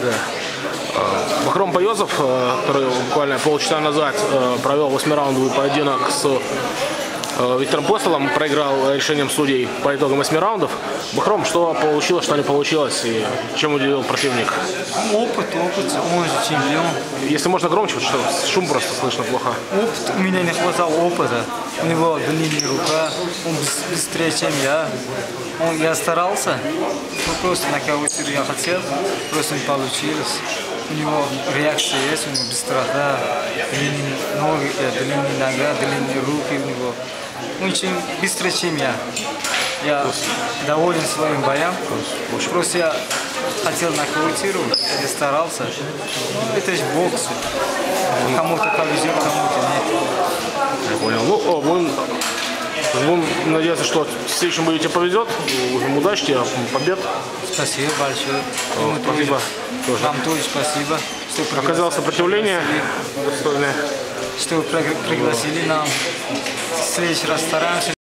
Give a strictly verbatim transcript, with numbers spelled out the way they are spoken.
Бахром Пайозов, который буквально полчаса назад провел восьмираундовый поединок с Виктором Постолом, проиграл решением судей по итогам восьми раундов. Бахром, что получилось, что не получилось, и чем удивил противник? Опыт, опыт, он же чемпион. Если можно громче, потому что шум просто слышно плохо. Опыт, у меня не хватало опыта. У него длинная рука, он быстрее, чем я. Он, я старался, но просто на кого-то я хотел, просто не получилось. У него реакция есть, у него быстрота, длинные ноги, длинные нога, длинные руки у него. Очень быстро, чем я. Я доволен своим боем. Просто я хотел нокаутировать, я старался. Это же бокс. Кому-то повезет, кому-то нет. Я понял. Ну, будем, будем надеяться, что в следующем бою тебе повезет. Удачи тебе, побед. Спасибо большое. О, спасибо. Тоже. Вам тоже спасибо, что оказалось сопротивление достойное. Что вы пригласили нам. В следующий раз стараемся.